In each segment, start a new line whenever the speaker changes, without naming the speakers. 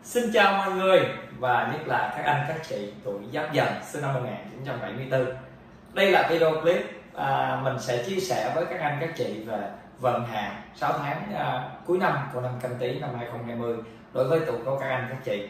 Xin chào mọi người và nhất là các anh các chị tuổi Giáp Dần sinh năm 1974. Đây là video clip mình sẽ chia sẻ với các anh các chị về vận hạn 6 tháng cuối năm của năm Canh Tý năm 2020 đối với tuổi của các anh các chị.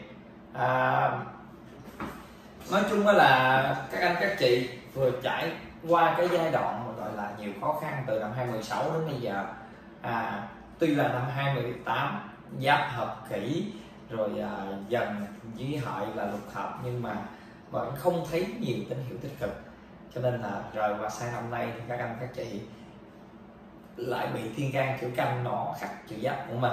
Nói chung là các anh các chị vừa trải qua cái giai đoạn mà gọi là nhiều khó khăn từ năm 2016 đến bây giờ. Tuy là năm 2018 Giáp hợp Kỷ rồi Dần với Hợi là lục hợp, nhưng mà vẫn không thấy nhiều tín hiệu tích cực, cho nên là rời qua sang năm nay thì các anh các chị lại bị thiên can chữ Canh nó khắc chữ Giáp của mình,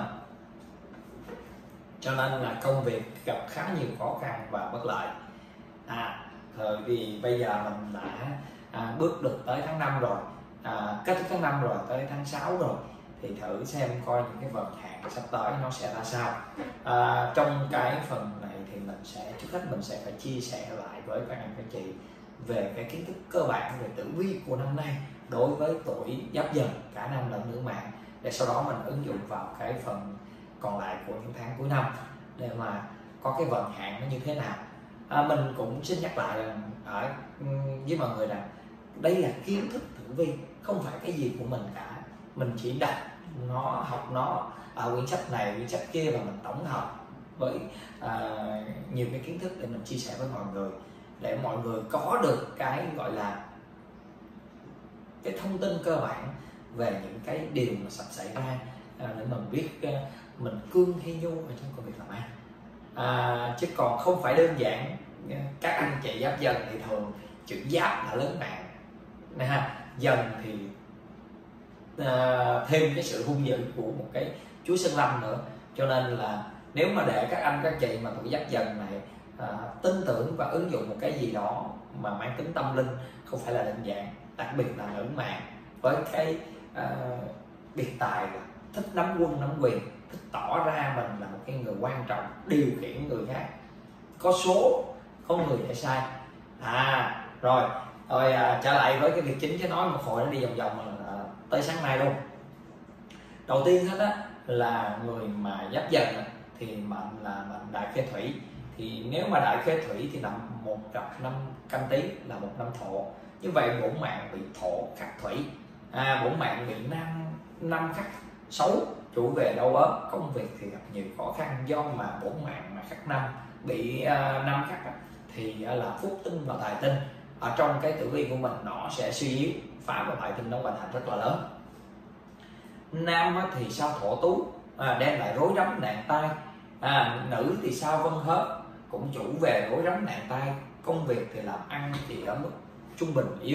cho nên là công việc gặp khá nhiều khó khăn và bất lợi. Thời vì bây giờ mình đã bước được tới tháng 5 rồi, kết thúc tháng 5 rồi, tới tháng 6 rồi, thì thử xem coi những cái vận hạn sắp tới nó sẽ ra sao. Trong cái phần này thì mình sẽ trước hết mình sẽ phải chia sẻ lại với các anh các chị về cái kiến thức cơ bản về tử vi của năm nay đối với tuổi Giáp Dần cả nam lẫn nữ mạng, để sau đó mình ứng dụng vào cái phần còn lại của những tháng cuối năm để mà có cái vận hạn nó như thế nào. Mình cũng xin nhắc lại ở với mọi người rằng đây là kiến thức tử vi, không phải cái gì của mình cả. Mình chỉ đặt nó, học nó ở quyển sách này quyển sách kia và mình tổng hợp với nhiều cái kiến thức để mình chia sẻ với mọi người, để mọi người có được cái gọi là cái thông tin cơ bản về những cái điều mà sắp xảy ra, để mình biết mình cương hay nhu ở trong công việc làm ăn. Chứ còn không phải đơn giản. Các anh chị Giáp Dần thì thường chữ Giáp là lớn mạng nè, Dần thì thêm cái sự hung dữ của một cái chúa Sơn Lâm nữa, cho nên là nếu mà để các anh các chị mà tuổi Giáp Dần này tin tưởng và ứng dụng một cái gì đó mà mang tính tâm linh không phải là đơn giản, đặc biệt là nữ mạng với cái biệt tài là thích nắm quân nắm quyền, thích tỏ ra mình là một cái người quan trọng, điều khiển người khác, có số không người để sai. Rồi trở lại với cái việc chính, chứ nói một hồi nó đi vòng vòng tới sáng nay luôn. Đầu tiên hết á là người mà Giáp Dần thì mệnh là mệnh đại khế thủy, thì nếu mà đại khế thủy thì nằm một cặp năm Canh Tý là một năm Thổ, như vậy bổn mạng bị Thổ khắc thủy, bổn mạng bị năm khắc xấu, chủ về đau ốm, công việc thì gặp nhiều khó khăn, do mà bổn mạng mà khắc năm bị năm khắc thì là phúc tinh và tài tinh ở trong cái tử vi của mình nó sẽ suy yếu, phá và tài tinh nó hoàn thành rất là lớn. Nam thì sao Thổ tú, đem lại rối rắm nạn tai. Nữ thì sao Vân Hớp, cũng chủ về rối rắm nạn tai, công việc thì làm ăn thì ở mức trung bình yếu.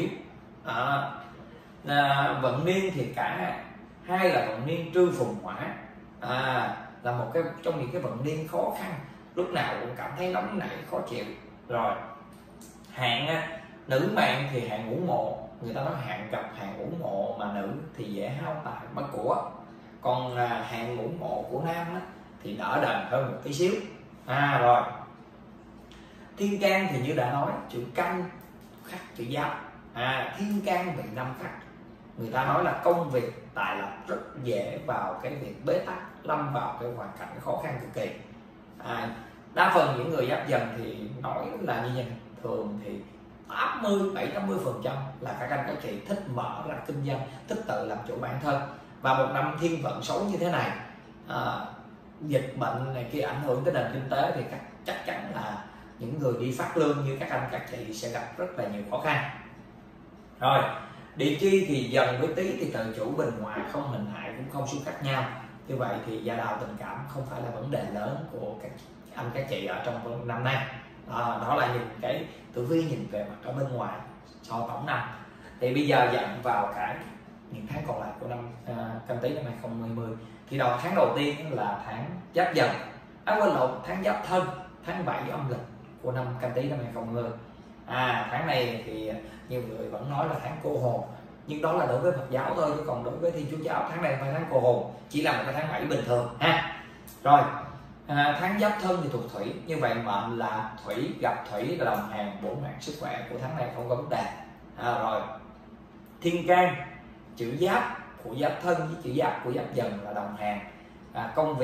Vận niên thì cả hai là vận niên Trư Phùng Hỏa, là một cái trong những cái vận niên khó khăn, lúc nào cũng cảm thấy nóng nảy khó chịu. Rồi hạn nữ mạng thì hạn ngũ mộ, người ta nói hạn gặp hạn ngũ mộ mà nữ thì dễ hao tài mất của, còn hạn ngũ mộ của nam thì đỡ đần hơn một tí xíu. Rồi thiên can thì như đã nói chữ Canh khắc chữ Giáp, thiên can bị năm khắc, người ta nói là công việc tài lộc rất dễ vào cái việc bế tắc, lâm vào cái hoàn cảnh khó khăn cực kỳ. Đa phần những người Giáp Dần thì nói là như vậy, thường thì 80-80% là các anh các chị thích mở ra kinh doanh, thích tự làm chủ bản thân. Và một năm thiên vận xấu như thế này, dịch bệnh này kia ảnh hưởng tới nền kinh tế thì chắc chắn là những người đi phát lương như các anh các chị sẽ gặp rất là nhiều khó khăn. Rồi địa chi thì Dần với Tý thì tự chủ bình hòa, không hình hại cũng không xung khắc nhau, như vậy thì gia đạo tình cảm không phải là vấn đề lớn của các anh các chị ở trong năm nay. Đó là những cái tử vi nhìn về mặt ở bên ngoài so tổng năm. Thì bây giờ dặn vào cả những tháng còn lại của năm Canh Tý năm 2020, thì tháng đầu tiên là tháng Giáp Dần, tháng Giáp Thân, tháng 7 âm lịch của năm Canh Tý năm 2020. Tháng này thì nhiều người vẫn nói là tháng cô hồn, nhưng đó là đối với Phật giáo thôi, chứ còn đối với Thiên Chúa giáo tháng này không phải tháng cô hồn, chỉ là một cái tháng 7 bình thường Rồi tháng Giáp Thân thì thuộc thủy, như vậy mệnh là thủy, gặp thủy là đồng hàng, bổn mạng sức khỏe của tháng này không có vấn đề. Rồi thiên can chữ Giáp của Giáp Thân với chữ Giáp của Giáp Dần là đồng hàng, công việc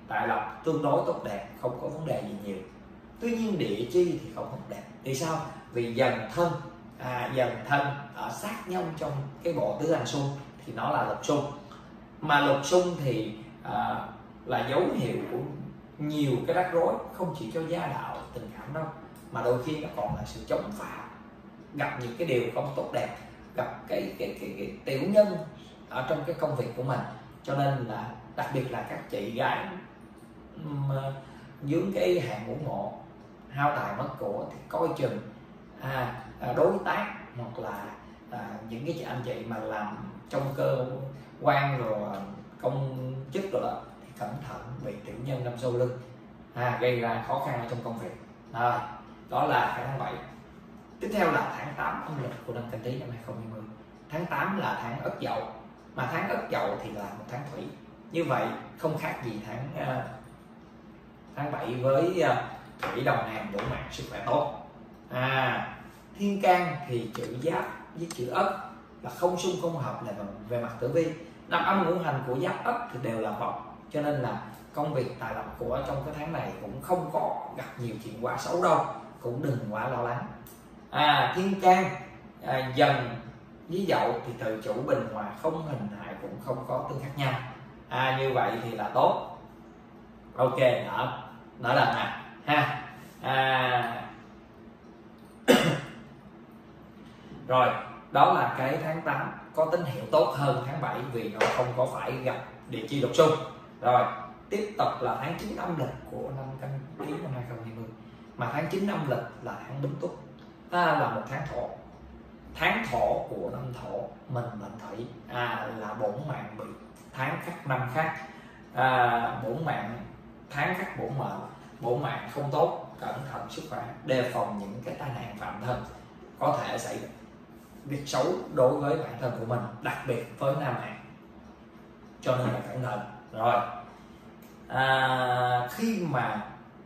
tài lộc tương đối tốt đẹp, không có vấn đề gì nhiều. Tuy nhiên địa chi thì không tốt đẹp. Vì sao? Vì dần thân ở sát nhau trong cái bộ tứ hành xung thì nó là lục xung, mà lục xung thì là dấu hiệu của nhiều cái rắc rối, không chỉ cho gia đạo tình cảm đâu, mà đôi khi nó còn là sự chống phá, gặp những cái điều không tốt đẹp, gặp cái tiểu nhân ở trong cái công việc của mình. Cho nên là đặc biệt là các chị gái dưới cái hàng ngũ ngộ hao tài mất của thì coi chừng đối tác hoặc là những cái chị anh chị mà làm trong cơ quan rồi công chức rồi đó thì cẩn thận bị tiểu nhân đâm sau lưng, gây ra khó khăn ở trong công việc. Đó là tháng 7. Tiếp theo là tháng 8 âm lịch của năm Canh Tý năm 2020. Tháng 8 là tháng Ất Dậu, mà tháng Ất Dậu thì là một tháng thủy. Như vậy không khác gì tháng 7 với thủy đồng hàng, bổ mạng, sức khỏe tốt. Thiên can thì chữ Giáp với chữ Ất là không xung không hợp là về mặt tử vi. Năm âm ngũ hành của Giáp Ất thì đều là Mộc, cho nên là công việc tài lộc của trong cái tháng này cũng không có gặp nhiều chuyện quá xấu đâu, cũng đừng quá lo lắng. Thiên can dần với Dậu thì thời chủ bình hòa, không hình hại cũng không có tương khắc nhau. Như vậy thì là tốt. Ok, đỡ lần ha. Rồi, đó là cái tháng 8 có tín hiệu tốt hơn tháng 7 vì nó không có phải gặp địa chi lục xung. Rồi, tiếp tục là tháng 9 âm lịch của năm Canh Tý năm 2020. Mà tháng 9 âm lịch là tháng Bính Tuất, là một tháng thổ. Tháng thổ của năm thổ mình mệnh thủy, là bổn mạng bị tháng khắc năm khắc, bổn mạng tháng khắc bổn mạng không tốt, cẩn thận sức khỏe, đề phòng những cái tai nạn phạm thân có thể xảy ra việc xấu đối với bản thân của mình, đặc biệt với nam mạng, cho nên là cẩn thận. Rồi, khi mà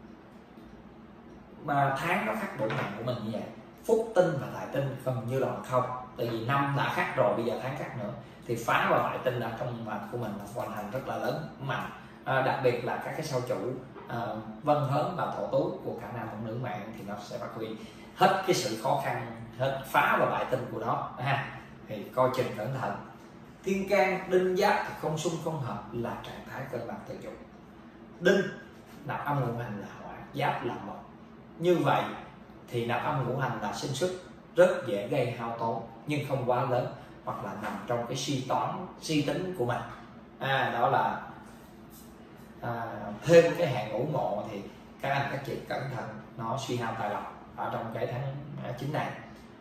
tháng nó khắc bổn mạng của mình như vậy, phúc tinh và tài tinh gần như là không, tại vì năm đã khắc rồi, bây giờ tháng khắc nữa thì phá và bại tinh ở trong mệnh của mình là hoàn thành rất là lớn mạnh. Đặc biệt là các cái sao chủ Vân Hớn và Thổ Tú của cả nam lẫn nữ mạng thì nó sẽ phát huy hết cái sự khó khăn, hết phá và bại tinh của nó thì coi chừng cẩn thận. Thiên can Đinh Giáp thì không xung không hợp là trạng thái cân bằng tự chủ. Đinh nạp âm ngũ hành là hỏa, Giáp là mộc, như vậy thì nạp âm ngũ hành là sinh xuất, rất dễ gây hao tốn nhưng không quá lớn, hoặc là nằm trong cái suy tính của mình. Đó là thêm cái hàng ngũ ngộ thì các anh các chị cẩn thận nó suy hao tài lộc ở trong cái tháng 9 này.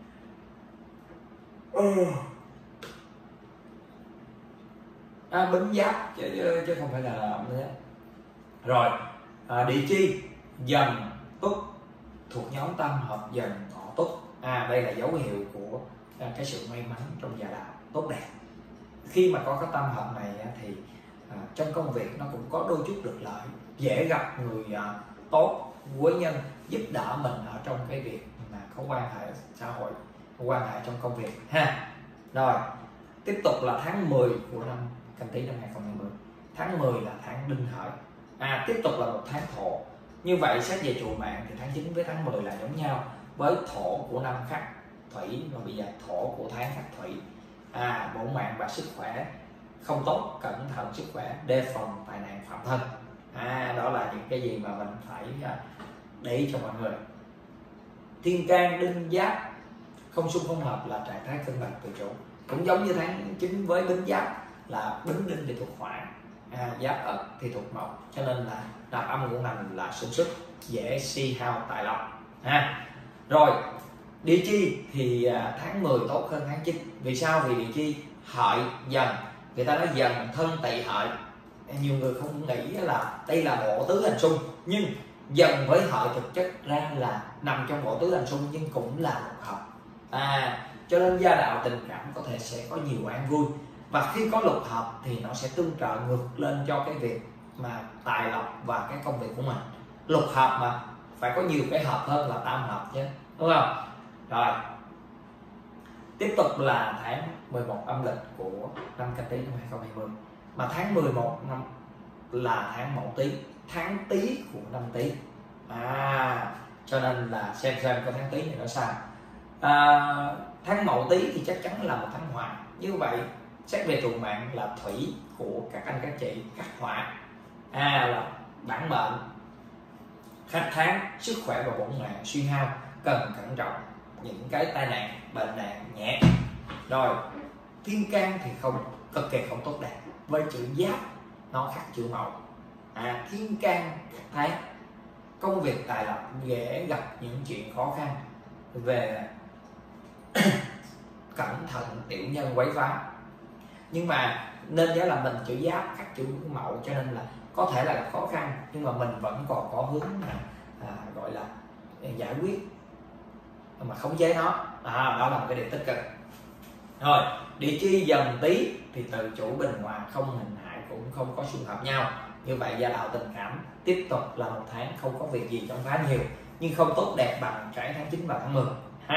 Bính Giáp chứ không phải là nữa. Rồi, địa chi Dần Tuất thuộc nhóm tam hợp Dần Ngọ Tuất. Đây là dấu hiệu của cái sự may mắn trong gia đạo tốt đẹp. Khi mà có cái tam hợp này thì trong công việc nó cũng có đôi chút được lợi, dễ gặp người tốt, quý nhân giúp đỡ mình ở trong cái việc mà có quan hệ xã hội, quan hệ trong công việc Rồi, tiếp tục là tháng 10 của năm Canh Tý năm 2020. Tháng 10 là tháng Đinh Hợi, tiếp tục là một tháng thổ. Như vậy xét về trụ mạng thì tháng 9 với tháng 10 là giống nhau, với thổ của năm khắc thủy và bây giờ thổ của tháng khắc thủy. Bổn mạng và sức khỏe không tốt, cẩn thận sức khỏe, đề phòng tai nạn phạm thân. Đó là những cái gì mà mình phải để ý cho mọi người. Thiên can Đinh Giáp không xung không hợp là trạng thái cân bằng tự chủ, cũng giống như tháng 9 với Bính Giáp là Bính Đinh thì thuộc hỏa, Giáp Ất thì thuộc mộc, cho nên là nạp âm ngũ hành là sinh xuất, dễ suy hao tài lộc. Rồi, địa chi thì tháng 10 tốt hơn tháng 9. Vì sao? Vì địa chi Hợi Dần, người ta nói Dần thân Tỵ Hợi, nhiều người không nghĩ là đây là bộ tứ hành xung, nhưng Dần với Hợi thực chất ra là nằm trong bộ tứ hành xung nhưng cũng là lục hợp. Cho nên gia đạo tình cảm có thể sẽ có nhiều an vui, và khi có lục hợp thì nó sẽ tương trợ ngược lên cho cái việc mà tài lộc và cái công việc của mình. Lục hợp mà phải có nhiều cái hợp hơn là tam hợp chứ, đúng không? Rồi, tiếp tục là tháng 11 âm lịch của năm Canh Tý năm 2020. Mà tháng 11 năm là tháng Mậu Tý, tháng Tý của năm Tý. Cho nên là xem cái tháng Tý này nó sao. Tháng Mậu Tý thì chắc chắn là một tháng hỏa. Như vậy xét về trụ mạng là thủy của các anh các chị khắc hỏa, là bản mệnh khách tháng, sức khỏe và bổn mạng suy hao, cần cẩn trọng những cái tai nạn bệnh nạn nhẹ. Rồi thiên can thì cực kỳ không tốt đẹp, với chữ Giáp nó khắc chữ Mậu. Thiên can khắc tháng, công việc tài lộc dễ gặp những chuyện khó khăn về cẩn thận tiểu nhân quấy phá. Nhưng mà nên nhớ là mình chữ Giáp khắc chữ Mậu, cho nên là có thể là gặp khó khăn, nhưng mà mình vẫn còn có hướng gọi là giải quyết mà khống chế nó. Đó là một cái điều tích cực. Rồi địa chi Dần Tý thì từ chủ bình hòa, không hình hại cũng không có xung hợp nhau. Như vậy gia đạo tình cảm tiếp tục là một tháng không có việc gì chống phá nhiều, nhưng không tốt đẹp bằng cái tháng 9 và tháng 10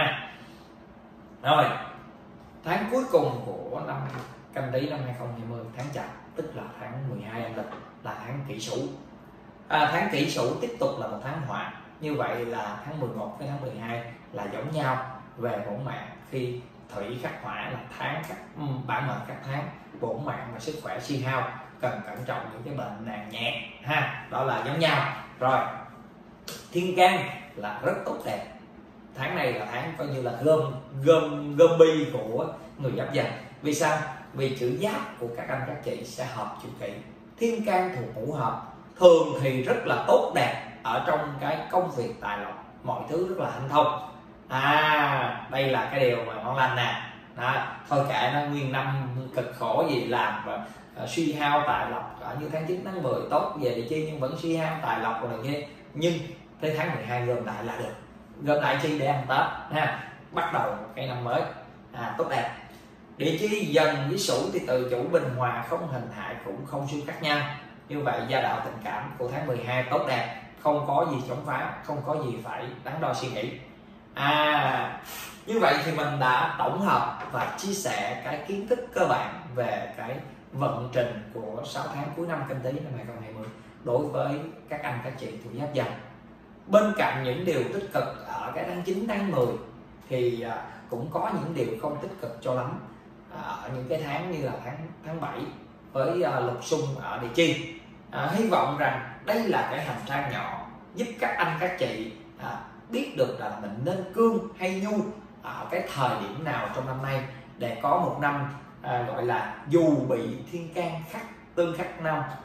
Rồi tháng cuối cùng của năm Canh Tý năm 2020, tháng Chạp, tức là tháng 12 âm lịch, là tháng Kỷ Sửu. Tháng Kỷ Sửu tiếp tục là một tháng hỏa. Như vậy là tháng 11 với tháng 12 là giống nhau về bổn mạng, khi thủy khắc hỏa là tháng khắc bản mệnh khắc tháng, bổn mạng và sức khỏe suy hao, cần cẩn trọng những cái bệnh nạn nhẹ đó là giống nhau. Rồi thiên can là rất tốt đẹp, tháng này là tháng coi như là gom bi của người Giáp Dần. Vì sao? Vì chữ Giáp của các anh các chị sẽ hợp chữ Kỷ, thiên can thuộc ngũ hợp, thường thì rất là tốt đẹp ở trong cái công việc tài lộc, mọi thứ rất là hanh thông. Đây là cái điều mà ngon lành nè. Thôi kệ nó, nguyên năm cực khổ gì làm và suy hao tài lộc ở như tháng 9 tháng 10 tốt về địa chi, nhưng vẫn suy hao tài lộc rồi này kia. Nhưng tới tháng 12 gom lại là được, gom lại chi để ăn Tết bắt đầu một cái năm mới tốt đẹp. Địa chi Dần với Sửu thì từ chủ bình hòa, không hình hại cũng không xung khắc nhau. Như vậy gia đạo tình cảm của tháng 12 tốt đẹp, không có gì chống phá, không có gì phải đắn đo suy nghĩ. Như vậy thì mình đã tổng hợp và chia sẻ cái kiến thức cơ bản về cái vận trình của 6 tháng cuối năm Canh Tý năm 2020 đối với các anh các chị thuộc Giáp Dần. Bên cạnh những điều tích cực ở cái tháng 9 tháng 10 thì cũng có những điều không tích cực cho lắm ở những cái tháng như là tháng 7 với lục xung ở địa chi. Hy vọng rằng đây là cái hành trang nhỏ giúp các anh các chị biết được là mình nên cương hay nhu ở cái thời điểm nào trong năm nay, để có một năm gọi là dù bị thiên can tương khắc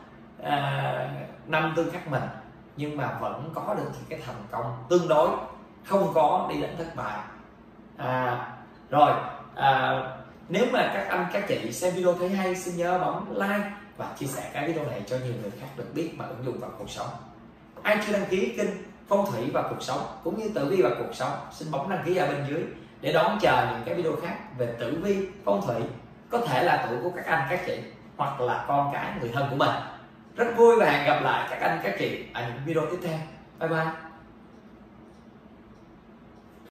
năm tương khắc mình, nhưng mà vẫn có được những cái thành công tương đối, không có đi đến thất bại. Nếu mà các anh các chị xem video thấy hay, xin nhớ bấm like và chia sẻ cái video này cho nhiều người khác được biết và ứng dụng vào cuộc sống. Ai chưa đăng ký kênh Phong Thủy và Cuộc Sống cũng như Tử Vi và Cuộc Sống, xin bấm đăng ký ở bên dưới để đón chờ những cái video khác về tử vi, phong thủy, có thể là tuổi của các anh các chị hoặc là con cái người thân của mình. Rất vui và hẹn gặp lại các anh các chị ở những video tiếp theo. Bye bye.